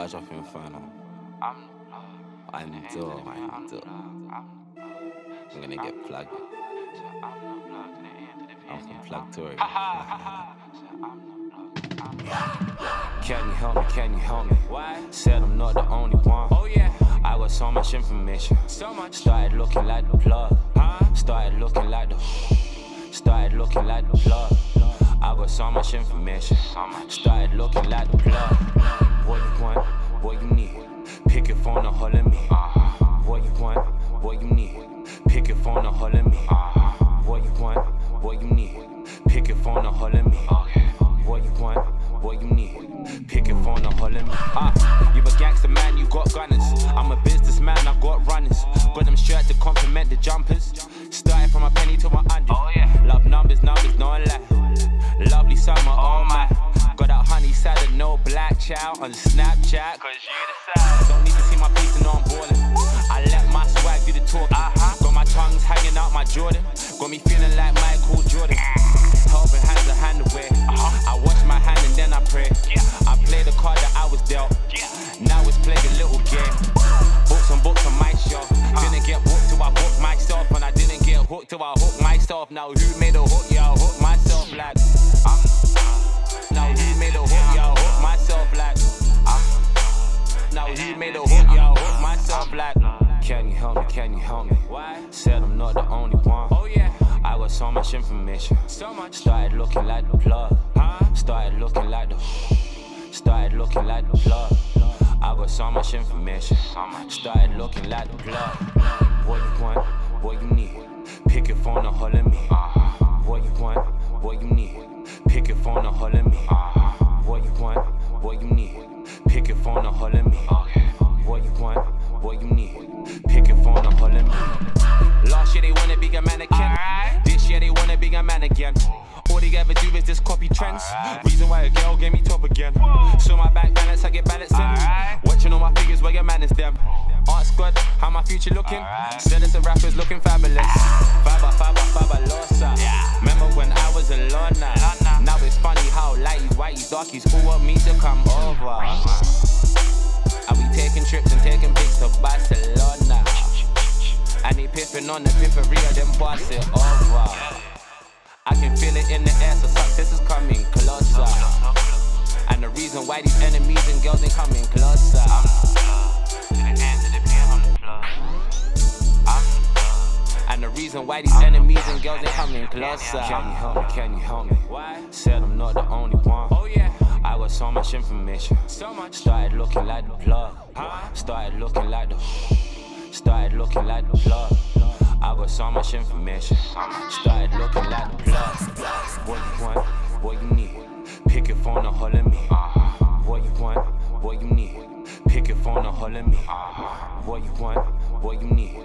charge up in final. I'm gonna get plugged. I'm from Plugtory. Can you help me? Can you help me? Why? Said I'm not the only one. Oh yeah. I got so much information. So much. Started looking like the plug. Started looking like the plug. I got so much information. Started looking like the plug. What you want? What you need? Pick your phone and holler at me. What you want? What you need? Pick your phone and holler at me. What you want? What you need? Pick your phone and holler at me. What you want? What you need? Pick your phone and holler at me. You a gangster man, you got gunners. I'm a businessman, I got runners. Got them shirts to compliment the jumpers. Started from a penny to 100. Love numbers, no lie. Lovely summer, oh my. Got that honey salad, no black child on Snapchat. Cause you decide. Don't need to see my piece to know I'm ballin'. I let my swag do the talking. Got my tongues hanging out my Jordan. Got me feeling like Michael Jordan. Helping hands are hand away. I wash my hand and then I pray. I play the card that I was dealt. Now it's playing a little game. Books on my shelf. Didn't get hooked till I hooked myself. And I didn't get hooked till I hooked myself. Now who made a hook? Yeah, I hooked myself like. Now who made a hook? Yeah, I hooked myself like. Now who made a hook? Yeah, I hooked myself like. Can you help me? Can you help me? Why? Said I'm not the only one. Oh yeah. I got so much information. So much. Started looking like the plug. Started looking like the plug. I got so much information. Started looking like the plug. What you want? What you need? Pick your phone and holler at me. What you want? What you need? Pick your phone and holler at me. What you want? What you need? Pick your phone and holler at me. What you want? What you need? Pick your phone and holler at me. Last year they wanna be a mannequin. This year they wanna be a man again. All they ever do is just copy trends. Reason why a girl gave me top again. So my bank balance, I get balanced in. Watching all my figures where your man is them. Art squad, how my future looking? Said it's a rapper's looking fabulous. Fabulosa. Remember when I was alone now? Now it's funny how lighties, whiteies, darkies all want me to come over. I be taking trips and taking pics to Barcelona. And they piffing on the pifferia, then pass it over. I can feel it in the air, so success is coming closer. And the reason why these enemies and girls ain't coming closer. And the reason why these enemies and girls ain't coming closer. Can you help me? Can you help me? Why? Said I'm not the only one. Oh yeah. I got so much information. So much. Started looking like the plug. Started looking like the plug. I got so much information. Started looking like the plug. What you want? What you need? Pick your phone and holler at me. What you want? What you need? Pick your phone and holler at me. What you want? What you need?